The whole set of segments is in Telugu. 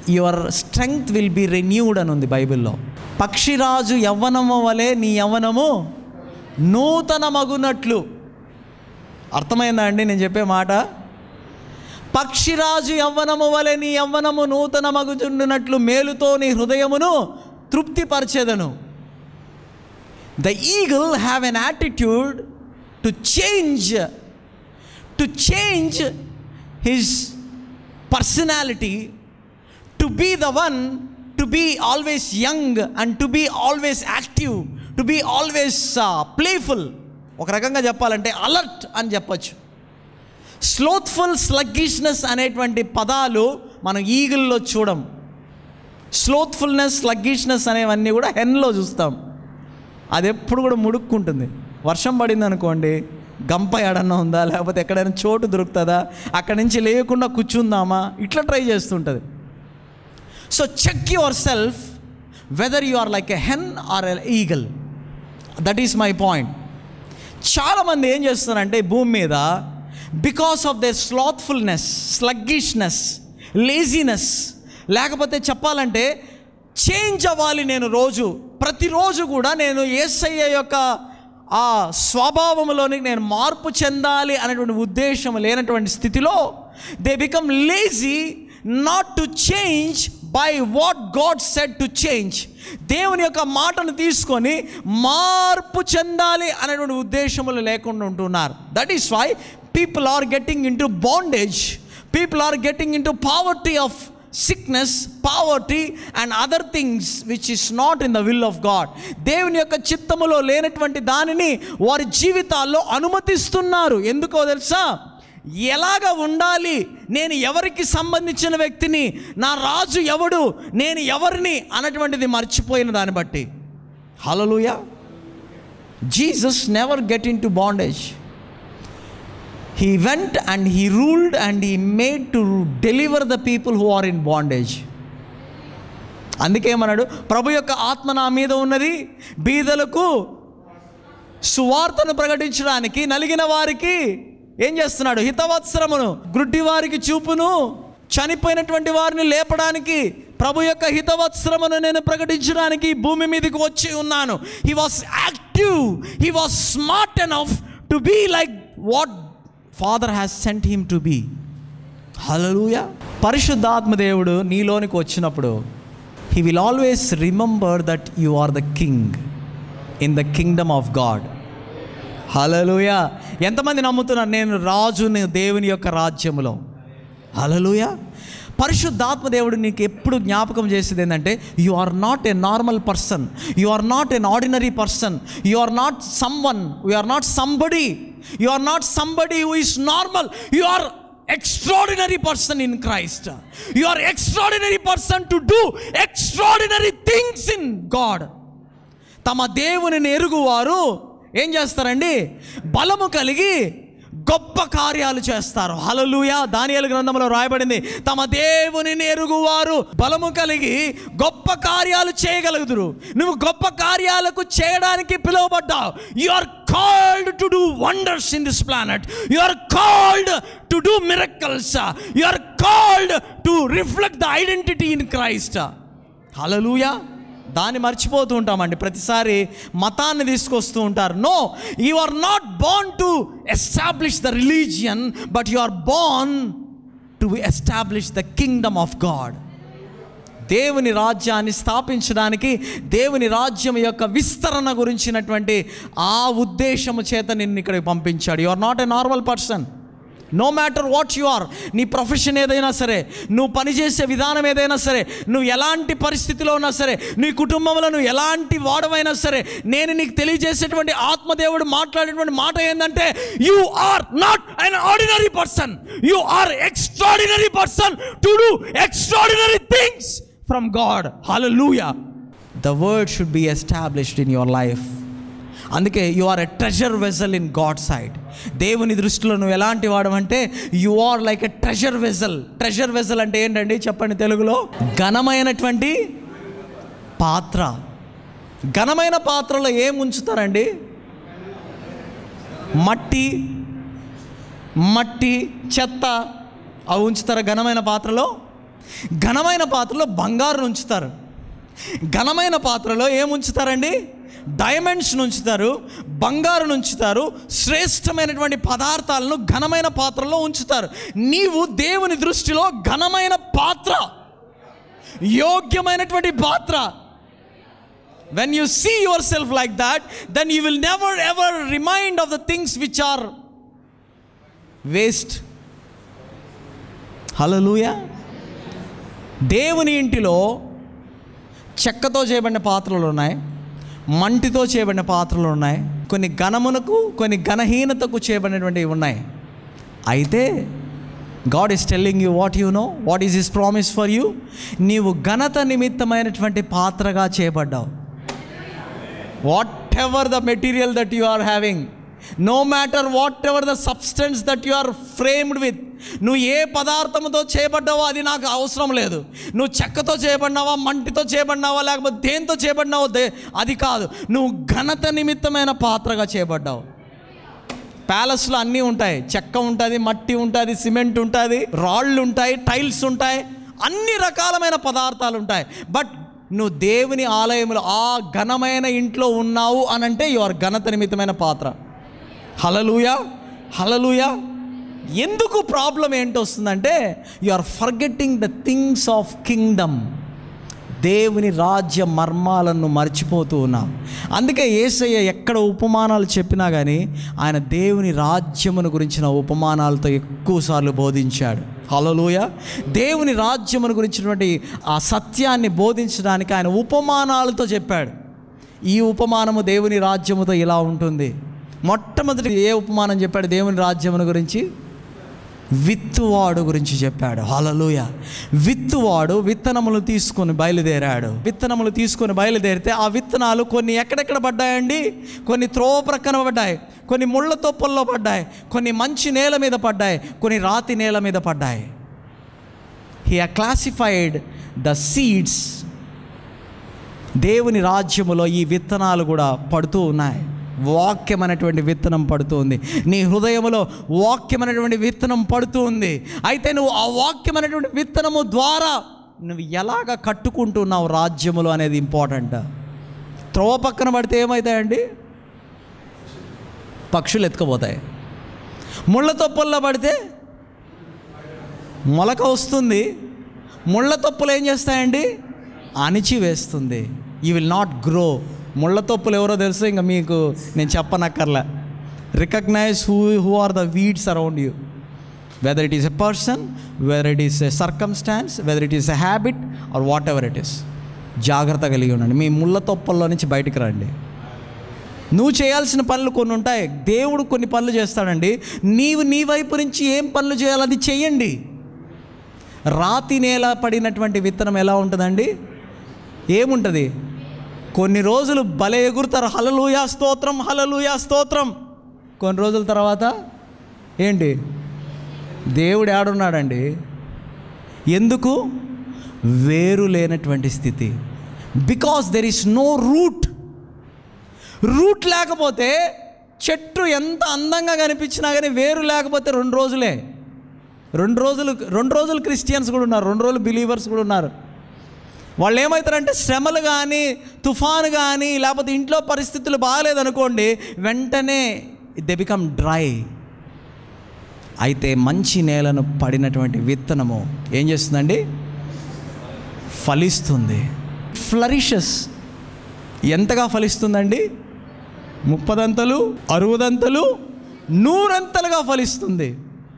Your strength will be renewed అని ఉంది బైబిల్లో. పక్షిరాజు యవ్వనము వలె నీ యవ్వనము నూతన మగునట్లు. అర్థమైందా అండి నేను చెప్పే మాట? పక్షిరాజు యవ్వనము వలె నీ యవ్వనము నూతన మగుచుండునట్లు మేలుతో నీ హృదయమును తృప్తిపరచెదను. The eagle have an attitude to change his personality, to be the one, to be always young and to be always active, to be always playful. ఒక రకంగా చెప్పాలంటే అలర్ట్ అని చెప్పచ్చు. స్లోత్ఫుల్, స్లగ్గిష్నెస్ అనేటువంటి పదాలు మనం ఈగిల్లో చూడం. స్లోత్ఫుల్నెస్, స్లగ్గిష్నెస్ అనేవన్నీ కూడా హెన్లో చూస్తాం. అది ఎప్పుడు కూడా ముడుక్కుంటుంది. వర్షం పడింది అనుకోండి, గంప ఎడన్నా ఉందా, లేకపోతే ఎక్కడైనా చోటు దొరుకుతుందా, అక్కడి నుంచి లేకుండా కూర్చుందామా, ఇట్లా ట్రై చేస్తుంటుంది. So check yourself whether you are like a hen or a eagle. That is my point. చాలామంది ఏం చేస్తున్నారంటే భూమి మీద because of their slothfulness, sluggishness, laziness, లేకపోతే చెప్పాలంటే చేంజ్ అవ్వాలి, నేను ప్రతిరోజు కూడా నేను యేసయ్య యొక్క ఆ స్వభావంలోని నేను మార్పు చెందాలి అనేటువంటి ఉద్దేశం లేనటువంటి స్థితిలో they become lazy not to change by what God said to change. దేవుని యొక్క మాటను తీసుకొని మార్పు చెందాలి అనేటువంటి ఉద్దేశములు లేకుండా ఉంటున్నారు. That is why people are getting into bondage, people are getting into poverty of sickness, poverty and other things which is not in the will of God. దేవుని యొక్క చిత్తములో లేనటువంటి దానిని వారి జీవితాల్లో అనుమతిస్తున్నారు. ఎందుకో తెలుసా? ఎలాగ ఉండాలి, నేను ఎవరికి సంబంధించిన వ్యక్తిని, నా రాజు ఎవడు, నేను ఎవరిని అన్నటువంటిది మర్చిపోయిన దాన్ని బట్టి. Hallelujah. Jesus never get into bondage. He went and he ruled and he made to deliver the people who are in bondage. అందుకేమన్నాడు? ప్రభు యొక్క ఆత్మ నా మీద ఉన్నది, బీదలకు సువార్తను ప్రకటించడానికి, నలిగిన వారికి ఏం చేస్తున్నాడు? హితవత్సరమును, గ్రుడ్డి వారికి చూపును, చనిపోయినటువంటి వారిని లేపడానికి, ప్రభు యొక్క హితవత్సరమును నేను ప్రకటించడానికి భూమి మీదకి వచ్చి ఉన్నాను. He was active, he was smart enough to be like what Father has sent him to be. హల్లెలూయా. పరిశుద్ధాత్మ దేవుడు నీలోనికి వచ్చినప్పుడు he will always remember that you are the king in the kingdom of God. హల్లెలూయా. ఎంతమంది నమ్ముతున్నారు నేను రాజుని దేవుని యొక్క రాజ్యములో? హల్లెలూయా. పరిశుద్ధాత్మ దేవుడు నీకు ఎప్పుడు జ్ఞాపకం చేసేది ఏంటంటే you are not a normal person, you are not an ordinary person, you are not someone, you are not somebody, you are not somebody who is normal, you are extraordinary person in Christ. You are extraordinary person to do extraordinary things in God. తమ దేవునిని ఎరుగువారు ఏం చేస్తారండి? బలము కలిగి గొప్ప కార్యాలు చేస్తారు. హల్లెలూయా. దానియేలు గ్రంథంలో రాయబడింది, తమ దేవునిని ఎరుగువారు బలము కలిగి గొప్ప కార్యాలు చేయగలుగుదురు. నువ్వు గొప్ప కార్యాలకు చేయడానికి పిలువబడ్డావు. You are called to do wonders in this planet. You are called to do miracles. You are called to reflect the identity in Christ. Hallelujah. దాన్ని మర్చిపోతూ ఉంటామండి. ప్రతిసారి మతాన్ని తీసుకొస్తూ ఉంటారు. No, you are not born to establish the religion, but you are born to establish the kingdom of God. దేవుని రాజ్యాన్ని స్థాపించడానికి, దేవుని రాజ్యం యొక్క విస్తరణ గురించినటువంటి ఆ ఉద్దేశము చేత నిన్ను ఇక్కడికి పంపించాడు. You are not a normal person. No matter what you are, నీ ప్రొఫెషన్ ఏదైనా సరే, నువ్వు పనిచేసే విధానం ఏదైనా సరే, నువ్వు ఎలాంటి పరిస్థితిలో ఉన్నా సరే, నీ కుటుంబంలో నువ్వు ఎలాంటి వాడవైనా సరే, నేను నీకు తెలియజేసేటువంటి ఆత్మదేవుడు మాట్లాడేటువంటి మాట ఏంటంటే you are not an ordinary person, you are extraordinary person to do extraordinary things from God. Hallelujah. The word should be established in your life. అందుకే you are a treasure vessel in God side. దేవుని దృష్టిలో నువ్వు ఎలాంటి వాడమంటే you are like a treasure vessel. Treasure vessel అంటే ఏంటండి చెప్పండి తెలుగులో? ఘనమైనటువంటి పాత్ర. ఘనమైన పాత్రలో ఏం ఉంచుతారండి? మట్టి చెత్త అవి ఉంచుతారా ఘనమైన పాత్రలో? ఘనమైన పాత్రలో బంగారు ఉంచుతారు. ఘనమైన పాత్రలో ఏముంచుతారండి? డైమండ్స్ ఉంచుతారు, బంగారు ఉంచుతారు, శ్రేష్టమైనటువంటి పదార్థాలను ఘనమైన పాత్రలో ఉంచుతారు. నీవు దేవుని దృష్టిలో ఘనమైన పాత్ర, యోగ్యమైనటువంటి పాత్ర. When you see yourself like that, then you will never ever remind of the things which are waste. హల్లెలూయా. దేవుని ఇంటిలో చెక్కతో చేయబడిన పాత్రలు ఉన్నాయి, మంటితో చేయబడిన పాత్రలు ఉన్నాయి, కొన్ని ఘనమునకు కొన్ని ఘనహీనతకు చేయబడినటువంటివి ఉన్నాయి. అయితే God is telling you what you know, what is His promise for you. నీవు ఘనత నిమిత్తమైనటువంటి పాత్రగా చేయబడ్డావు. Whatever the material that you are having, no matter whatever the substance that you are framed with, నువ్వు ఏ పదార్థంతో చేయబడ్డావో అది నాకు అవసరం లేదు. నువ్వు చెక్కతో చేయబడినావా, మంటితో చేయబడినావా, లేకపోతే దేంతో చేయబడినావో అది కాదు. నువ్వు ఘనత నిమిత్తమైన పాత్రగా చేయబడ్డావు. ప్యాలెస్లో అన్నీ ఉంటాయి, చెక్క ఉంటుంది, మట్టి ఉంటుంది, సిమెంట్ ఉంటుంది, రాళ్ళు ఉంటాయి, టైల్స్ ఉంటాయి, అన్ని రకాలమైన పదార్థాలు ఉంటాయి. బట్ నువ్వు దేవుని ఆలయంలో ఆ ఘనమైన ఇంట్లో ఉన్నావు అనంటే యు ఆర్ ఘనత నిమిత్తమైన పాత్ర. హల్లెలూయా, హల్లెలూయా. ఎందుకు ప్రాబ్లం ఏంటి వస్తుందంటే you are forgetting the things of kingdom. దేవుని రాజ్య మర్మాలను మర్చిపోతూ ఉన్నాం. అందుకే యేసయ్య ఎక్కడ ఉపమానాలు చెప్పినా కానీ ఆయన దేవుని రాజ్యమును గురించిన ఉపమానాలతో ఎక్కువసార్లు బోధించాడు. హల్లెలూయా. దేవుని రాజ్యమును గురించినటువంటి ఆ సత్యాన్ని బోధించడానికి ఆయన ఉపమానాలతో చెప్పాడు. ఈ ఉపమానము దేవుని రాజ్యముతో ఇలా ఉంటుంది. మొట్టమొదటి ఏ ఉపమానం చెప్పాడు దేవుని రాజ్యమును గురించి? విత్తువాడు గురించి చెప్పాడు. హల్లెలూయా. విత్తువాడు విత్తనములు తీసుకొని బయలుదేరాడు. విత్తనములు తీసుకొని బయలుదేరితే ఆ విత్తనాలు కొన్ని ఎక్కడెక్కడ పడ్డాయండి? కొన్ని త్రోవ ప్రక్కన పడ్డాయి, కొన్ని ముళ్ళ తొప్పల్లో పడ్డాయి, కొన్ని మంచి నేల మీద పడ్డాయి, కొన్ని రాతి నేల మీద పడ్డాయి. He classified the seeds. దేవుని రాజ్యములో ఈ విత్తనాలు కూడా పడుతూ ఉన్నాయి. వాక్యం అనేటువంటి విత్తనం పడుతూ ఉంది. నీ హృదయంలో వాక్యం అనేటువంటి విత్తనం పడుతూ ఉంది. అయితే నువ్వు ఆ వాక్యం అనేటువంటి విత్తనము ద్వారా నువ్వు ఎలాగ కట్టుకుంటున్నావు రాజ్యములో అనేది ఇంపార్టెంట్. త్రోవ పక్కన పడితే ఏమవుతాయండి? పక్షులు ఎత్తుకుపోతాయి. ముళ్ళ తొప్పల్లో పడితే మొలక వస్తుంది. ముళ్ళ తొప్పులు ఏం చేస్తాయండి? అణిచివేస్తుంది. You will not grow. ముళ్ళ తొప్పులు ఎవరో తెలుసు, ఇంకా మీకు నేను చెప్పనక్కర్లే. Recognize who are the weeds around you, whether it is a person, whether it is a circumstance, whether it is a habit or whatever it is. జాగ్రత్త కలిగి ఉండండి. మీ ముళ్ళ తొప్పల్లో నుంచి బయటికి రండి. నువ్వు చేయాల్సిన పనులు కొన్ని ఉంటాయి. దేవుడు కొన్ని పనులు చేస్తాడండి. నీవు నీ వైపు నుంచి ఏం పనులు చేయాలో అది చెయ్యండి. రాతి నేల పడినటువంటి విత్తనం ఎలా ఉంటుందండి? ఏముంటుంది? కొన్ని రోజులు భలే ఎగురుతారు, హల్లెలూయా స్తోత్రం, హల్లెలూయా స్తోత్రం. కొన్ని రోజుల తర్వాత ఏంటి? దేవుడు ఏడున్నాడండి? ఎందుకు? వేరు లేనటువంటి స్థితి. Because there is no root. Root లేకపోతే చెట్టు ఎంత అందంగా కనిపించినా కానీ వేరు లేకపోతే 2 రోజులే. 2 రోజులు క్రిస్టియన్స్ కూడా ఉన్నారు, 2 రోజులు బిలీవర్స్ కూడా ఉన్నారు. వాళ్ళు ఏమవుతారంటే శ్రమలు కానీ, తుఫాను కానీ, లేకపోతే ఇంట్లో పరిస్థితులు బాగాలేదనుకోండి, వెంటనే దే బికమ్ డ్రై. అయితే మంచి నేలను పడినటువంటి విత్తనము ఏం చేస్తుందండి? ఫలిస్తుంది. ఫ్లరిషెస్. ఎంతగా ఫలిస్తుందండి? 30 దంతలు, 60 దంతలు, 100 అంతలుగా ఫలిస్తుంది.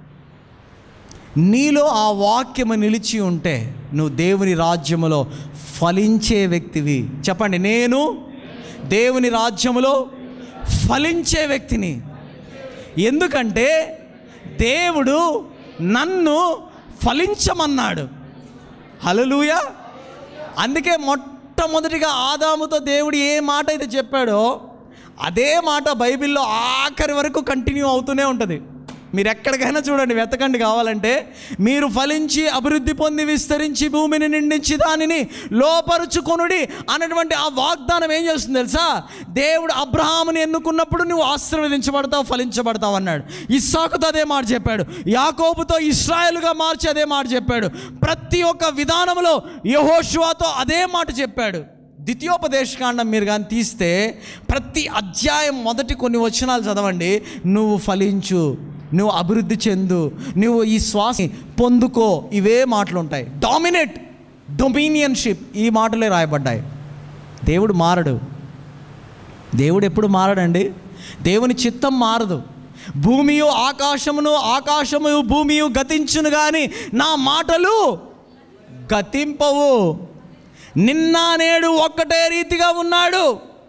నీలో ఆ వాక్యము నిలిచి ఉంటే నువ్వు దేవుని రాజ్యములో ఫలించే వ్యక్తివి. చెప్పండి, నేను దేవుని రాజ్యములో ఫలించే వ్యక్తిని. ఎందుకంటే దేవుడు నన్ను ఫలించమన్నాడు. హల్లెలూయా. అందుకే మొట్టమొదటిగా ఆదాముతో దేవుడు ఏ మాట అయితే చెప్పాడో అదే మాట బైబిల్లో ఆఖరి వరకు కంటిన్యూ అవుతూనే ఉంటుంది. మీరు ఎక్కడికైనా చూడండి, వెతకండి కావాలంటే. మీరు ఫలించి అభివృద్ధి పొంది విస్తరించి భూమిని నిండించి దానిని లోపరుచుకొనుడి అన్నటువంటి ఆ వాగ్దానం ఏం చేస్తుంది తెలుసా? దేవుడు అబ్రహాముని ఎన్నుకున్నప్పుడు నువ్వు ఆశీర్వదించబడతావు, ఫలించబడతావు అన్నాడు. ఇస్సాకుతో అదే మాట చెప్పాడు. యాకోబుతో ఇశ్రాయేలుగా మార్చి అదే మాట చెప్పాడు. ప్రతి ఒక్క విధానంలో యెహోషువతో అదే మాట చెప్పాడు. ద్వితీయోపదేశకాండం మీరు కానీ తీస్తే ప్రతి అధ్యాయం మొదటి కొన్ని వచనాలు చదవండి. నువ్వు ఫలించు, నువ్వు అభివృద్ధి చెందు, నువ్వు ఈ శ్వాస పొందుకో, ఇవే మాటలు ఉంటాయి. డామినేట్, డొమినియన్షిప్, ఈ మాటలే రాయబడ్డాయి. దేవుడు మారడు. దేవుడు ఎప్పుడు మారడండి. దేవుని చిత్తం మారదు. భూమియు ఆకాశమును, ఆకాశము భూమియు గతించును కానీ నా మాటలు గతింపవు. నిన్న నేడు ఒక్కటే రీతిగా ఉన్నాడు.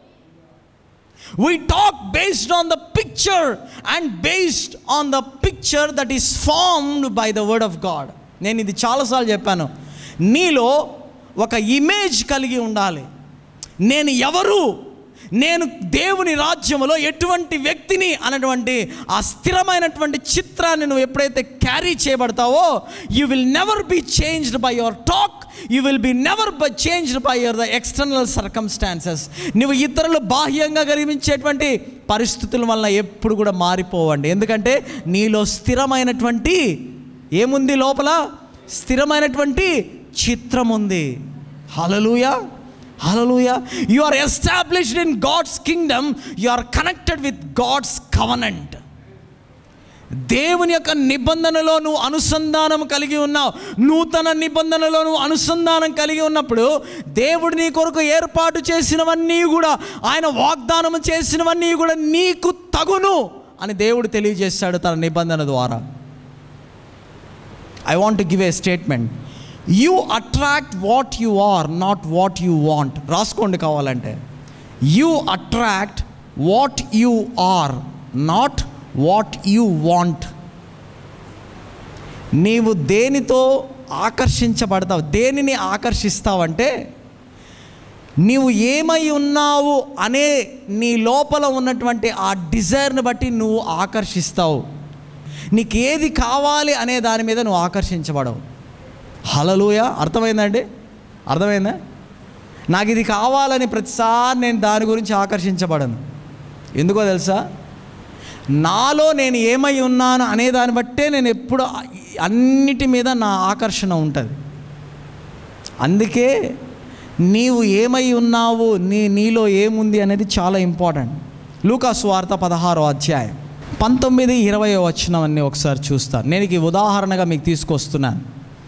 We talk based on the picture and based on the picture that is formed by the word of God. నేను ఇది చాలాసార్లు చెప్పాను. నీలో ఒక ఇమేజ్ కలిగి ఉండాలి. నేను ఎవరు, నేను దేవుని రాజ్యంలో ఎటువంటి వ్యక్తిని అన్నటువంటి ఆ స్థిరమైనటువంటి చిత్రాన్ని నువ్వు ఎప్పుడైతే క్యారీ చేయబడతావో, you will never be changed by your talk, you will be never by changed by your the external circumstances. నువ్వు ఇతరులు బాహ్యంగా కలిగించేటువంటి పరిస్థితుల వల్ల ఎప్పుడు కూడా మారిపోవండి. ఎందుకంటే నీలో స్థిరమైనటువంటి ఏముంది, లోపల స్థిరమైనటువంటి చిత్రం ఉంది. హల్లెలూయా, హల్లెలూయా. You are established in God's kingdom. You are connected with God's covenant. దేవుని యొక్క నిబంధనలో నువ్వు అనుసంధానం కలిగి ఉన్నావు. నూతన నిబంధనలో నువ్వు అనుసంధానం కలిగి ఉన్నప్పుడు దేవుడు నీ కొరకు ఏర్పాటు చేసినవన్నీ కూడా, ఆయన వాగ్దానం చేసినవన్నీ కూడా నీకు తగును అని దేవుడు తెలియజేశాడు తన నిబంధన ద్వారా. I want to give a statement. You attract what you are, not what you want. రాసుకోండి కావాలంటే. You attract what you are, not what you want. నీవు దేనితో ఆకర్షించబడతావు, దేనిని ఆకర్షిస్తావంటే నీవు ఏమై ఉన్నావు అనే నీ లోపల ఉన్నటువంటి ఆ డిజైర్ని బట్టి నువ్వు ఆకర్షిస్తావు. నీకు ఏది కావాలి అనే దాని మీద నువ్వు ఆకర్షించబడవు. హల్లెలూయా. అర్థమైందండి? అర్థమైందా? నాకు ఇది కావాలని ప్రతిసారి నేను దాని గురించి ఆకర్షించబడను. ఎందుకో తెలుసా? నాలో నేను ఏమై ఉన్నాను అనే దాన్ని బట్టే నేను ఎప్పుడు అన్నిటి మీద నా ఆకర్షణ ఉంటుంది. అందుకే నీవు ఏమై ఉన్నావు, నీలో ఏముంది అనేది చాలా ఇంపార్టెంట్. లూకా సువార్త 16వ అధ్యాయం 19-20 వచనం అన్నీ ఒకసారి చూస్తాను. నేను ఈ ఉదాహరణగా మీకు తీసుకొస్తున్నాను.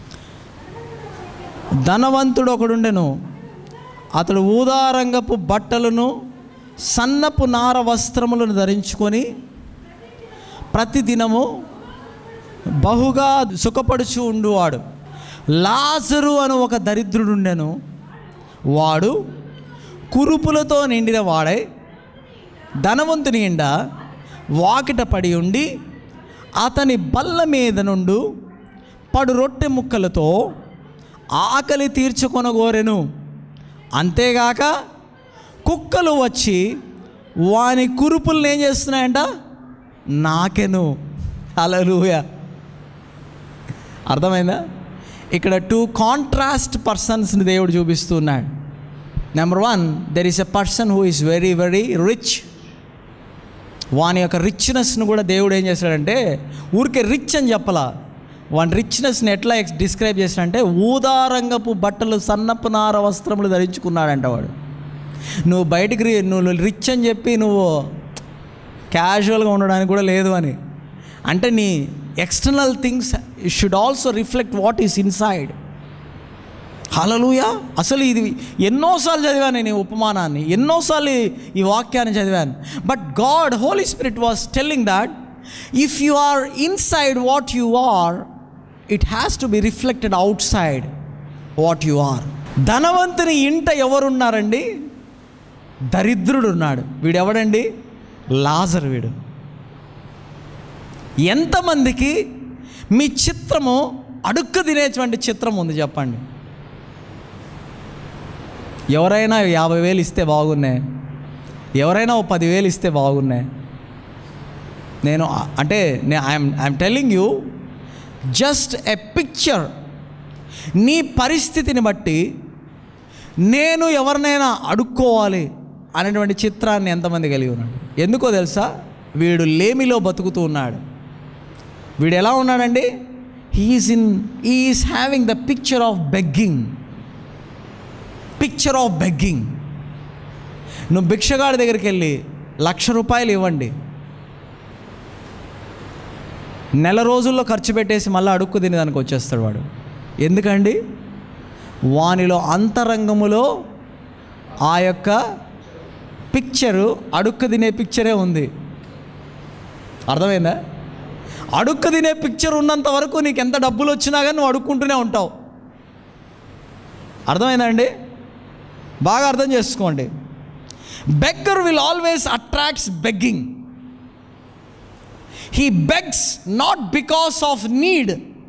ధనవంతుడు ఒకడుండెను. అతడు ఊదారంగపు బట్టలను సన్నపు నార వస్త్రములను ధరించుకొని ప్రతిదినము బహుగా సుఖపడుచు ఉండువాడు. లాజరు అను ఒక దరిద్రుడు ఉండెను. వాడు కురుపులతో నిండిన వాడై ధనవంతుని ఎండ వాకిట పడి ఉండి అతని బల్ల మీద నుండి పడు రొట్టె ముక్కలతో ఆకలి తీర్చుకొనగోరెను. అంతేగాక కుక్కలు వచ్చి వాని కురుపులను ఏం చేస్తున్నాయంట? నాకెను. హల్లెలూయా. అర్థమైందా? ఇక్కడ 2 కాంట్రాస్ట్ పర్సన్స్ని దేవుడు చూపిస్తున్నాడు. Number 1, there is a person who is very very rich. వాని యొక్క రిచ్నెస్ను కూడా దేవుడు ఏం చేశాడంటే, ఊరికే రిచ్ అని చెప్పలా, వాని రిచ్నెస్ని ఎట్లా డిస్క్రైబ్ చేశాడంటే ఊదారంగపు బట్టలు సన్నపు నార వస్త్రములు ధరించుకున్నాడంట వాడు. నువ్వు బయటికి నువ్వు రిచ్ అని చెప్పి నువ్వు క్యాజువల్గా ఉండడానికి కూడా లేదు అని అంటే నీ external things should also reflect what is inside. Hallelujah. అసలు ఇది ఎన్నోసార్లు చదివాను నేను, ఈ ఉపమానాన్ని ఎన్నోసార్లు ఈ వాక్యాన్ని చదివాను. But God, holy spirit was telling that if you are inside what you are, it has to be reflected outside what you are. ధనవంతుని ఇంట ఎవరున్నారండి? దరిద్రుడు ఉన్నాడు. వీడెవడండి? లాజరు. వీడు. ఎంతమందికి మీ చిత్రము అడుక్కు తినేటువంటి చిత్రం ఉంది చెప్పండి? ఎవరైనా 50,000 ఇస్తే బాగున్నాయి, ఎవరైనా 10,000 ఇస్తే బాగున్నాయి. నేను అంటే I'm telling you just a picture. నీ పరిస్థితిని బట్టి నేను ఎవరినైనా అడుక్కోవాలి అనేటువంటి చిత్రాన్ని ఎంతమంది కలిగి ఉన్నాడు? ఎందుకో తెలుసా? వీడు లేమిలో బతుకుతూ ఉన్నాడు. వీడు ఎలా ఉన్నాడండి? He is having the picture of begging. Picture of begging. నువ్వు భిక్షగాడి దగ్గరికి వెళ్ళి 1,00,000 రూపాయలు ఇవ్వండి, నెల రోజుల్లో ఖర్చు పెట్టేసి మళ్ళీ అడుక్కు తినేదానికి వచ్చేస్తాడు వాడు. ఎందుకండి? వానిలో అంతరంగములో ఆ యొక్క పిక్చరు, అడుక్కు తినే పిక్చరే ఉంది. అర్థమైందా? అడుక్కు తినే పిక్చర్ ఉన్నంత వరకు నీకు ఎంత డబ్బులు వచ్చినా కానీ నువ్వు అడుక్కుంటూనే ఉంటావు. అర్థమైందండి? బాగా అర్థం చేసుకోండి. beggar will always attracts begging. He begs not because of need.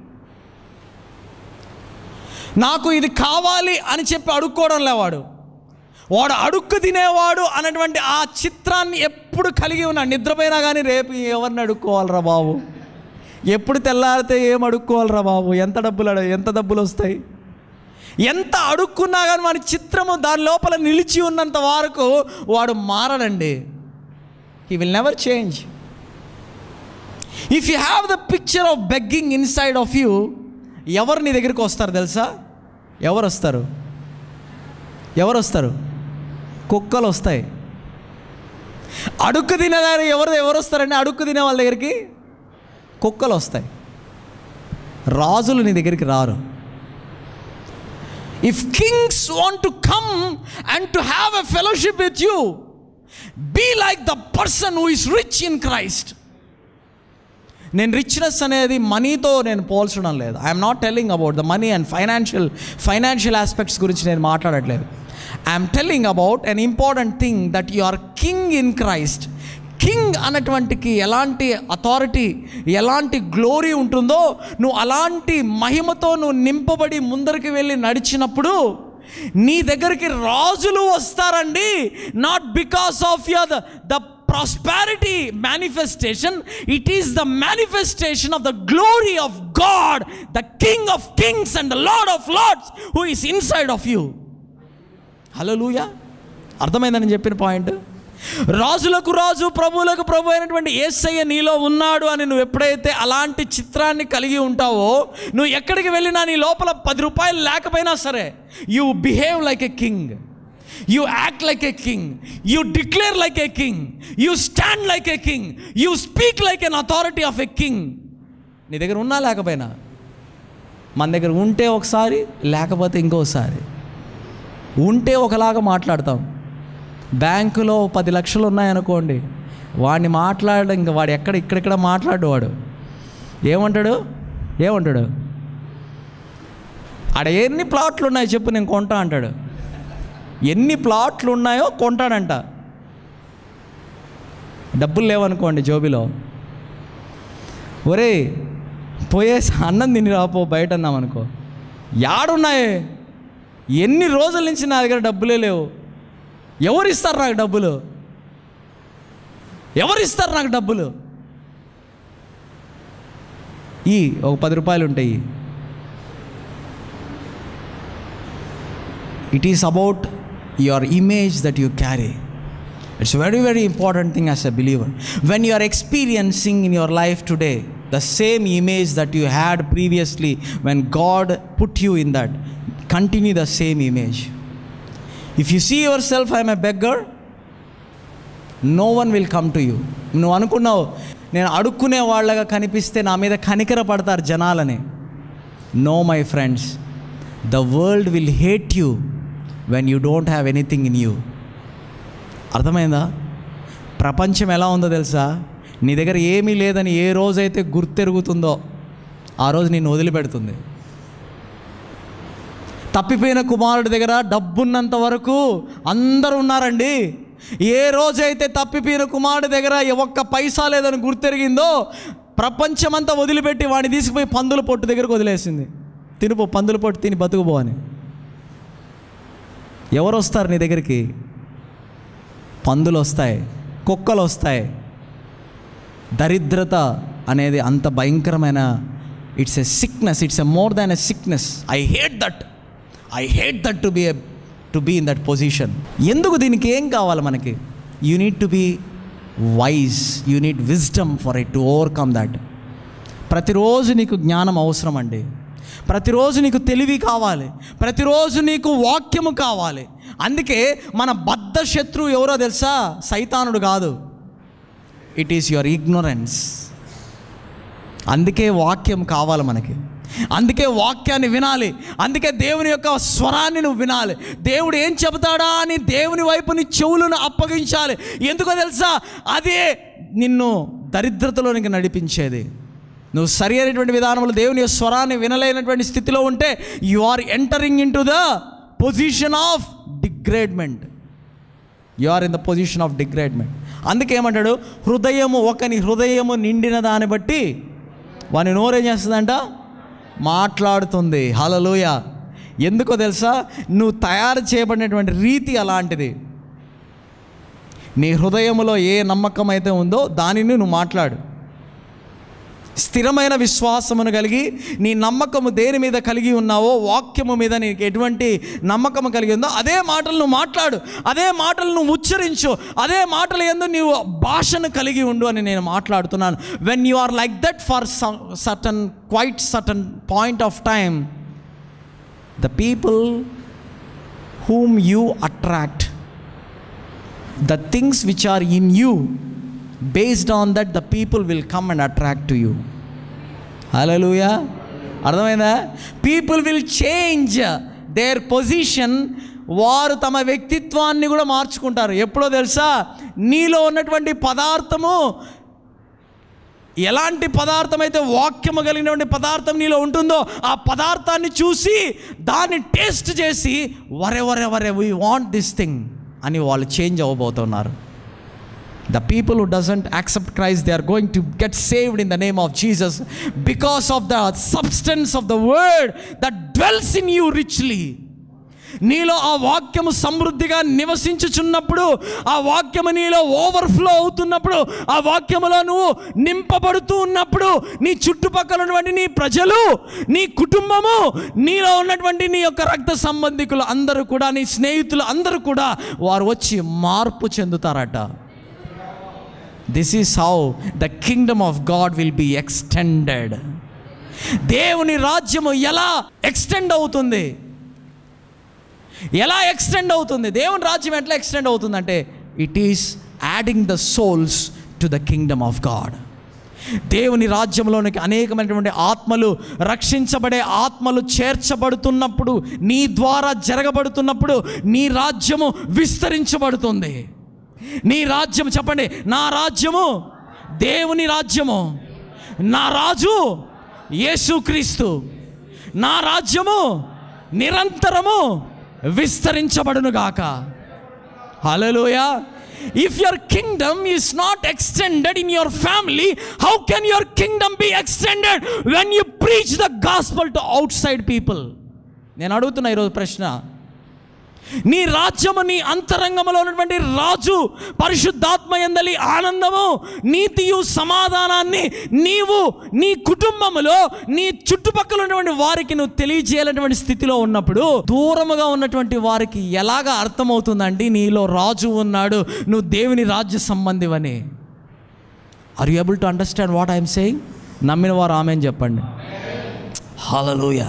నాకు ఇది కావాలి అని చెప్పి అడుక్కోవడం లేవాడు. వాడు అడుక్కు తినేవాడు అన్నటువంటి ఆ చిత్రాన్ని ఎప్పుడు కలిగి ఉన్నాడు. నిద్రపోయినా కానీ రేపు ఎవరిని అడుక్కోవాలరా బాబు, ఎప్పుడు తెల్లారితే ఏం అడుక్కోవాలరా బాబు, ఎంత డబ్బులు వస్తాయి. ఎంత అడుక్కున్నా కానీ వాడి చిత్రము దాని లోపల నిలిచి ఉన్నంత వరకు వాడు మారడండి. He will never change. If you have the picture of begging inside of you, ఎవరు నీ దగ్గరికి వస్తారు తెలుసా? ఎవరు వస్తారు? కుక్కలు వస్తాయి. అడుక్కు తినేదాన్ని ఎవరు వస్తారండి? అడుక్కు తినే వాళ్ళ దగ్గరికి కుక్కలు వస్తాయి. రాజులు నీ దగ్గరికి రారు. If kings want to come and to have a fellowship with you, be like the person who is rich in Christ. నేను రిచ్నెస్ అనేది మనీతో నేను పోల్చడం లేదు. I'm not telling about the money and financial aspects గురించి నేను మాట్లాడట్లేదు. I'm telling about an important thing that you are king in Christ. King అన్నటువంటికి ఎలాంటి అథారిటీ, ఎలాంటి గ్లోరీ ఉంటుందో, నువ్వు అలాంటి మహిమతో నువ్వు నింపబడి ముందరికి వెళ్ళి నడిచినప్పుడు నీ దగ్గరికి రాజులు వస్తారండి. Not because of your the prosperity manifestation, it is the manifestation of the glory of God, the King of kings and the Lord of lords who is inside of you. Hallelujah. అర్థమైందని చెప్పిన పాయింట్. రాజులకు రాజు, ప్రభువులకు ప్రభు అయినటువంటి యేసయ్య నీలో ఉన్నాడు అని నువ్వు ఎప్పుడైతే అలాంటి చిత్రాన్ని కలిగి ఉంటావో, నువ్వు ఎక్కడికి వెళ్ళినా నీ లోపల 10 రూపాయలు లేకపోయినా సరే, you behave like a king, you act like a king, you declare like a king, you stand like a king, you speak like an authority of a king. నీ దగ్గర ఉన్నా లేకపోయినా, మన దగ్గర ఉంటే ఒకసారి, లేకపోతే ఇంకోసారి. ఉంటే ఒకలాగా మాట్లాడతాం. బ్యాంకులో 10 లక్షలు ఉన్నాయనుకోండి, వాడిని మాట్లాడడం, ఇంకా వాడు ఇక్కడిక్కడ మాట్లాడు. వాడు ఏమంటాడు? ఆడ ఎన్ని ప్లాట్లు ఉన్నాయి చెప్పు, నేను కొంటా అంటాడు. ఎన్ని ప్లాట్లు ఉన్నాయో కొంటాడంట. డబ్బులు లేవనుకోండి జోబిలో, ఒరే పోయేసి అన్నం తిని రాపో బయట అన్నామనుకో, యాడున్నాయి, ఎన్ని రోజుల నుంచి నా దగ్గర డబ్బులే లేవు, ఎవరిస్తారు నాకు డబ్బులు? ఒక 10 రూపాయలు ఉంటాయి. It is about your image that you carry. It's a very, very important thing as a believer. When you are experiencing in your life today the same image that you had previously when God put you in that, continue the same image. If you see yourself, I am a beggar, no one will come to you. నువ్వు అనుకున్నావు నేను అడుక్కునే వాళ్ళగా కనిపిస్తే నా మీద కనికర పడతారు జనాలని. No my friends, the world will hate you when you don't have anything in you. అర్థమైందా? ప్రపంచం ఎలా ఉందో తెలుసా? నీ దగ్గర ఏమీ లేదని ఏ రోజైతే గుర్తెరుగుతుందో ఆ రోజు నిన్ను వదిలిపెడుతుంది. తప్పిపోయిన కుమారుడి దగ్గర డబ్బున్నంత వరకు అందరూ ఉన్నారండి. ఏ రోజైతే తప్పిపోయిన కుమారుడి దగ్గర ఒక్క పైసా లేదని గుర్తెరిగిందో ప్రపంచమంతా వదిలిపెట్టి వాడిని తీసుకుపోయి పందుల పొట్టు దగ్గరకు వదిలేసింది. తినిపో, పందుల పొట్టు తిని బతుకుపో అని. ఎవరు వస్తారు నీ దగ్గరికి? పందులు వస్తాయి, కుక్కలు వస్తాయి. దరిద్రత అనేది అంత భయంకరమైన, it's a sickness, it's a more than a sickness. I hate that to be in that position. ఎందుకు? దీనికి ఏం కావాలి మనకి? You need to be wise, you need wisdom for it to overcome that. ప్రతిరోజు నీకు జ్ఞానం అవసరం అండి. ప్రతిరోజు నీకు తెలివి కావాలి. ప్రతిరోజు నీకు వాక్యము కావాలి. అందుకే మన బద్ధ శత్రువు ఎవరో తెలుసా? సైతానుడు కాదు, ఇట్ ఈస్ యువర్ ఇగ్నోరెన్స్. అందుకే వాక్యం కావాలి మనకి. అందుకే వాక్యాన్ని వినాలి. అందుకే దేవుని యొక్క స్వరాన్ని నువ్వు వినాలి. దేవుడు ఏం చెబుతాడా అని దేవుని వైపు నీ చెవులను అప్పగించాలి. ఎందుకో తెలుసా? అదే నిన్ను దరిద్రతలోనికి నడిపించేది. నువ్వు సరి అయినటువంటి విధానంలో దేవుని స్వరాన్ని వినలేనటువంటి స్థితిలో ఉంటే you are entering into the position of degradement. You are in the position of degradement. అందుకే ఏమంటాడు? ఒకని హృదయము నిండిన దాన్ని బట్టి వాని నోరేం చేస్తుందంట? మాట్లాడుతుంది. హల్లెలూయా. ఎందుకో తెలుసా? నువ్వు తయారు చేయబడినటువంటి రీతి అలాంటిది. నీ హృదయంలో ఏ నమ్మకం అయితే ఉందో దానిని నువ్వు మాట్లాడు. స్థిరమైన విశ్వాసమును కలిగి, నీ నమ్మకము దేని మీద కలిగి ఉన్నావో, వాక్యము మీద నీకు ఎటువంటి నమ్మకము కలిగి ఉందో అదే మాటలు నువ్వు మాట్లాడు, అదే మాటలు నువ్వు ఉచ్చరించు, అదే మాటలు యందు నీవు భాషను కలిగి ఉండు అని నేను మాట్లాడుతున్నాను. When you are like that for quite certain point of time, the people whom you attract, the things which are in you, based on that the people will come and attract to you. Hallelujah. అర్థమైందా? People will change their position. వారు తమ వ్యక్తిత్వాన్ని కూడా మార్చుకుంటారు. ఎప్పుడో తెలుసా? నీలో ఉన్నటువంటి పదార్థము, ఎలాంటి పదార్థం అయితే వాక్యము కలిగినటువంటి పదార్థం నీలో ఉంటుందో ఆ పదార్థాన్ని చూసి దాన్ని టేస్ట్ చేసి వరే వీ వాంట్ దిస్ థింగ్ అని వాళ్ళు చేంజ్ అవ్వబోతున్నారు. The people who doesn't accept Christ, they are going to get saved in the name of Jesus because of the substance of the word that dwells in you richly. నీలో ఆ వాక్యము సమృద్ధిగా నివసించుచున్నప్పుడు, ఆ వాక్యము నీలో ఓవర్ఫ్లో అవుతున్నప్పుడు, ఆ వాక్యములో నువ్వు నింపబడుతూ ఉన్నప్పుడు, నీ చుట్టుపక్కల ఉన్నటువంటి నీ ప్రజలు, నీ కుటుంబము, నీలో ఉన్నటువంటి నీ యొక్క రక్త సంబంధికులు అందరూ కూడా, నీ స్నేహితులు అందరూ కూడా వారు వచ్చి మార్పు చెందుతారట. This is how the kingdom of God will be extended. దేవుని రాజ్యము ఎలా ఎక్స్టెండ్ అవుతుంది? ఎలా ఎక్స్టెండ్ అవుతుంది? దేవుని రాజ్యం ఎట్లా ఎక్స్టెండ్ అవుతుందంటే, it is adding the souls to the kingdom of God. దేవుని రాజ్యంలోనికి అనేకమైనటువంటి ఆత్మలు, రక్షించబడే ఆత్మలు చేర్చబడుతున్నప్పుడు, నీ ద్వారా జరగబడుతున్నప్పుడు నీ రాజ్యము విస్తరించబడుతుంది. నీ రాజ్యం, చెప్పండి, నా రాజ్యము దేవుని రాజ్యము, నా రాజు యేసుక్రీస్తు, నా రాజ్యము నిరంతరము విస్తరించబడునుగాక. హల్లెలూయా. If your kingdom is not extended in your family, how can your kingdom be extended when you preach the gospel to outside people? నేను అడుగుతున్నా ఈరోజు ప్రశ్న. నీ రాజ్యము, నీ అంతరంగంలో ఉన్నటువంటి రాజు, పరిశుద్ధాత్మ యందలి ఆనందము, నీతియు, సమాధానాన్ని నీవు నీ కుటుంబములో, నీ చుట్టుపక్కల ఉన్నటువంటి వారికి నువ్వు తెలియజేయాలనేటువంటి స్థితిలో ఉన్నప్పుడు, దూరముగా ఉన్నటువంటి వారికి ఎలాగా అర్థమవుతుందండి నీలో రాజు ఉన్నాడు, నువ్వు దేవుని రాజ్య సంబంధివని? Are you able to understand what I'm saying? నమ్మిన వారు ఆమేన్ చెప్పండి. హల్లెలూయా.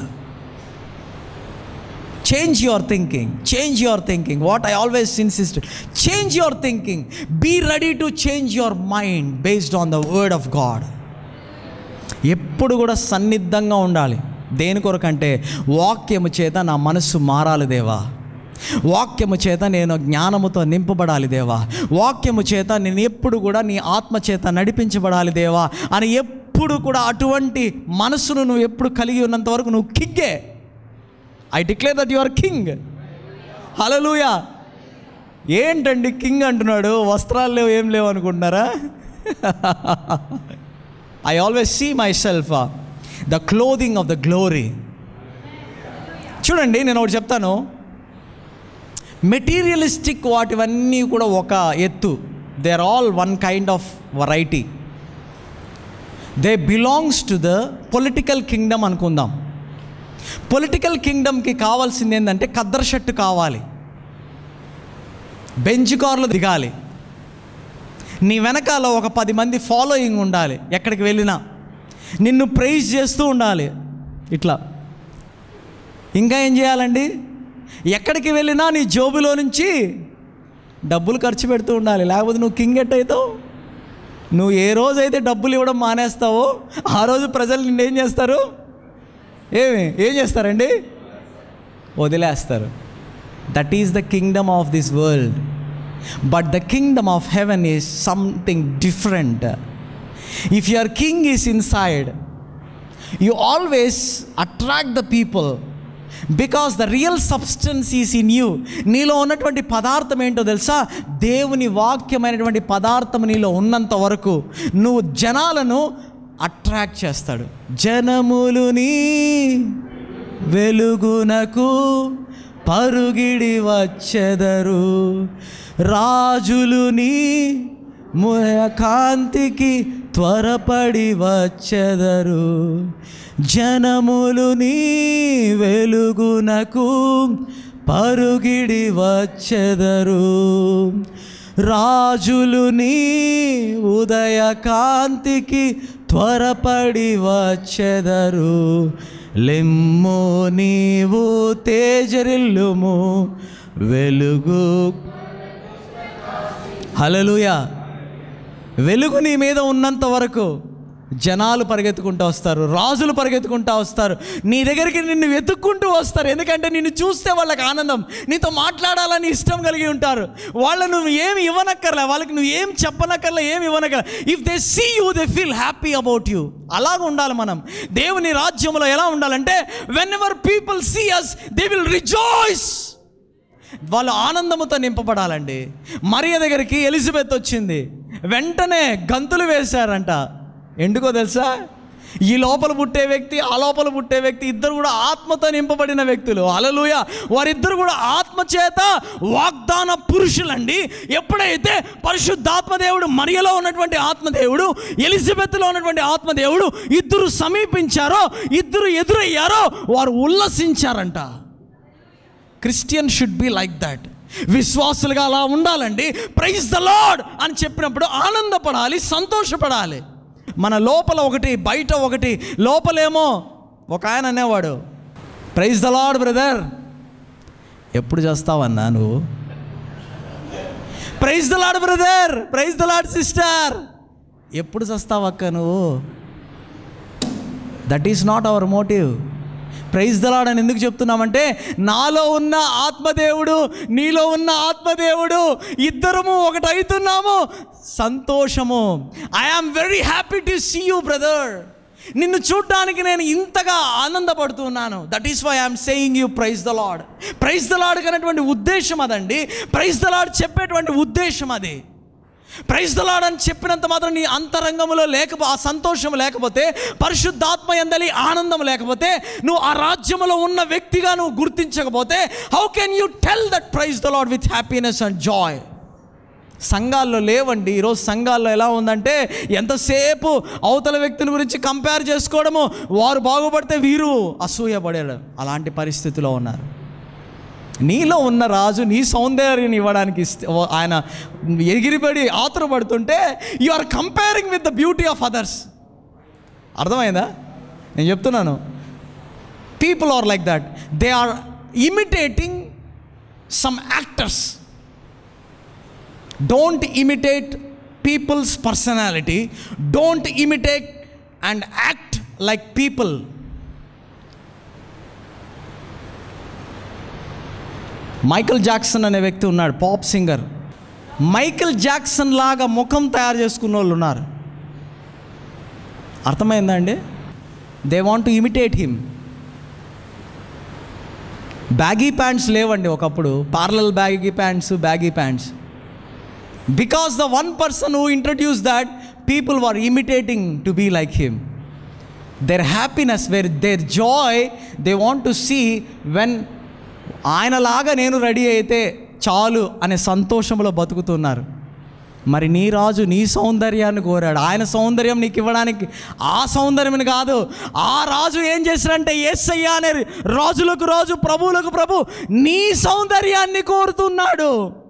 Change your thinking. Change your thinking. What I always insist, change your thinking. Be ready to change your mind based on the word of God. ఎప్పుడు కూడా సన్నిద్ధంగా ఉండాలి. దేని కొరకంటే, వాక్యము చేత నా మనసు మారాలి దేవా, వాక్యము చేత నేను జ్ఞానముతో నింపబడాలి దేవా, వాక్యము చేత నేను ఎప్పుడు కూడా నీ ఆత్మ చేత నడిపించబడాలి దేవా అని ఎప్పుడు కూడా అటువంటి మనసును నువ్వు ఎప్పుడు కలిగి ఉన్నంత వరకు నువ్వు కింగే. I declare that you are king. హల్లెలూయా. ఏంటండి కింగ్ అంటున్నాడు, వస్త్రాలు లేవు, ఏం లేవు అనుకుంటున్నారా? I always see myself the clothing of the glory. చూడండి, నేను ఒకటి చెప్తాను. మెటీరియలిస్టిక్ వాటివన్నీ కూడా ఒక ఎత్తు, they are all one kind of variety. They belongs to the political kingdom అనుకుందాం. పొలిటికల్ కింగ్డమ్కి కావాల్సింది ఏంటంటే ఖద్దరు షర్టు కావాలి, బెంచ్ కార్లు దిగాలి, నీ వెనకాల ఒక 10 మంది ఫాలోయింగ్ ఉండాలి, ఎక్కడికి వెళ్ళినా నిన్ను ప్రైజ్ చేస్తూ ఉండాలి. ఇట్లా ఇంకా ఏం చేయాలండి? ఎక్కడికి వెళ్ళినా నీ జోబులో నుంచి డబ్బులు ఖర్చు పెడుతూ ఉండాలి, లేకపోతే నువ్వు కింగ్ ఎట్ అవుతావు. నువ్వు ఏ రోజైతే డబ్బులు ఇవ్వడం మానేస్తావో ఆ రోజు ప్రజలు నిన్నేం చేస్తారు? ఏం చేస్తారండి? వదిలేస్తారు. That is the kingdom of this world. But the kingdom of heaven is something different. If your king is inside, you always attract the people because the real substance is in you. నీలో ఉన్నటువంటి పదార్థం ఏంటో తెలుసా? దేవుని వాక్యమైనటువంటి పదార్థం నీలో ఉన్నంత వరకు నువ్వు జనాలను అట్రాక్ట్ చేస్తాడు. జనములు నీ వెలుగునకు పరుగిడి వచ్చెదరు, రాజులు నీ కాంతికి త్వరపడి వచ్చెదరు. జనములు నీ వెలుగునకు పరుగిడి వచ్చెదరు, రాజులు నీ ఉదయ కాంతికి త్వరపడి వచ్చెదరు. లెమ్ము నీవు తేజరిల్లుము వెలుగు. హల్లెలూయా. వెలుగు నీ మీద ఉన్నంత వరకు జనాలు పరిగెత్తుకుంటూ వస్తారు, రాజులు పరిగెత్తుకుంటూ వస్తారు, నీ దగ్గరికి నిన్ను వెతుక్కుంటూ వస్తారు. ఎందుకంటే నిన్ను చూస్తే వాళ్ళకి ఆనందం, నీతో మాట్లాడాలని ఇష్టం కలిగి ఉంటారు. వాళ్ళు నువ్వు ఏమి ఇవ్వనక్కర్లే, వాళ్ళకి నువ్వు ఏం చెప్పనక్కర్లే, ఏమి ఇవ్వనక్కర్లే. If they see you they feel happy about you. అలాగ ఉండాలి మనం. దేవుని రాజ్యంలో ఎలా ఉండాలంటే whenever people see us they will rejoice. వాళ్ళు ఆనందముతో నింపబడాలండి. మరియ దగ్గరికి ఎలిజబెత్ వచ్చింది, వెంటనే గంతులు వేశారంట. ఎందుకో తెలుసా? ఈ లోపల పుట్టే వ్యక్తి, ఆ లోపల పుట్టే వ్యక్తి ఇద్దరు కూడా ఆత్మతో నింపబడిన వ్యక్తులు. హల్లెలూయా. వారిద్దరు కూడా ఆత్మ చేత వాగ్దాన పురుషులండి. ఎప్పుడైతే పరిశుద్ధాత్మదేవుడు, మరియలో ఉన్నటువంటి ఆత్మదేవుడు, ఎలిజబెత్లో ఉన్నటువంటి ఆత్మదేవుడు ఇద్దరు సమీపించారో, ఇద్దరు ఎదురయ్యారో, వారు ఉల్లసించారంట. Christian should be like that. విశ్వాసులుగా అలా ఉండాలండి. ప్రైజ్ ద లార్డ్ అని చెప్పినప్పుడు ఆనందపడాలి, సంతోషపడాలి. మన లోపల ఒకటి, బయట ఒకటి. లోపలేమో ఒక ఆయన అనేవాడు, ప్రైజ్ ద లార్డ్ బ్రదర్. ఎప్పుడు చేస్తావన్నా నువ్వు? Praise the Lord brother, praise the Lord sister. ఎప్పుడు చేస్తావక్క నువ్వు? That is not our motive. Praise the Lord అని ఎందుకు చెప్తున్నామంటే, నాలో ఉన్న ఆత్మదేవుడు, నీలో ఉన్న ఆత్మదేవుడు, ఇద్దరము ఒకటైతున్నాము. సంతోషము. I am very happy to see you brother. నిన్ను చూడడానికి నేను ఇంతగా ఆనందపడుతున్నాను. That is why I'm saying you praise the Lord. Praise the Lord అనేటువంటి ఉద్దేశం అదండి. ప్రైజ్ ద లార్డ్ చెప్పేటువంటి ఉద్దేశం అది. ప్రైజ్ ద లార్డ్ అని చెప్పినంత మాత్రం నీ అంతరంగంలో ఆ సంతోషం లేకపోతే, పరిశుద్ధాత్మ యందలి ఆనందం లేకపోతే, నువ్వు ఆ రాజ్యంలో ఉన్న వ్యక్తిగా నువ్వు గుర్తించకపోతే, how can you tell that praise the Lord with happiness and joy? సంఘాల్లో లేవండి. ఈరోజు సంఘాల్లో ఎలా ఉందంటే, ఎంతసేపు అవతల వ్యక్తుల గురించి కంపేర్ చేసుకోవడము, వారు బాగుపడితే వీరు అసూయపడేయడం, అలాంటి పరిస్థితిలో ఉన్నారు. నీలో ఉన్న రాజు నీ సౌందర్యాన్ని ఇవ్వడానికి ఆయన ఎగిరిపడి ఆతురపడుతుంటే, you are comparing with the beauty of others. అర్థమైందా నేను చెప్తున్నాను? People are like that. They are imitating some actors. Don't imitate people's personality. Don't imitate and act like people. Michael Jackson అనే వ్యక్తి ఉన్నాడు, పాప్ సింగర్. మైకేల్ జాక్సన్ లాగా ముఖం తయారు చేసుకున్న వాళ్ళు ఉన్నారు. అర్థమైందా అండి? They want to imitate him. Baggy pants లేవండి ఒకప్పుడు, parallel baggy pants. Because the one person who introduce that, people were imitating to be like him. Their happiness, their joy, they want to see when ఆయనలాగా నేను రెడీ అయితే చాలు అనే సంతోషంలో బతుకుతున్నారు. మరి నీ రాజు నీ సౌందర్యాన్ని కోరాడు. ఆయన సౌందర్యం నీకు ఇవ్వడానికి, ఆ సౌందర్యం కాదు. ఆ రాజు ఏం చేశాడంటే, యేసయ్య అనే రాజులకు రాజు, ప్రభువులకు ప్రభు నీ సౌందర్యాన్ని కోరుతున్నాడు.